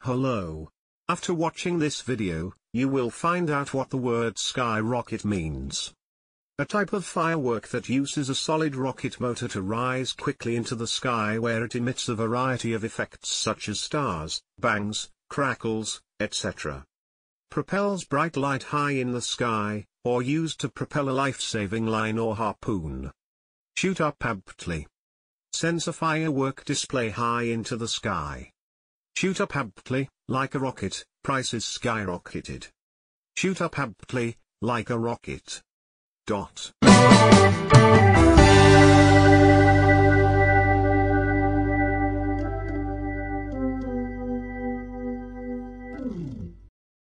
Hello. After watching this video, you will find out what the word skyrocket means. A type of firework that uses a solid rocket motor to rise quickly into the sky, where it emits a variety of effects such as stars, bangs, crackles, etc. Propels bright light high in the sky, or used to propel a life-saving line or harpoon. Shoot up abruptly. Sends a firework display high into the sky. Shoot up abruptly, like a rocket, prices skyrocketed. Shoot up abruptly, like a rocket.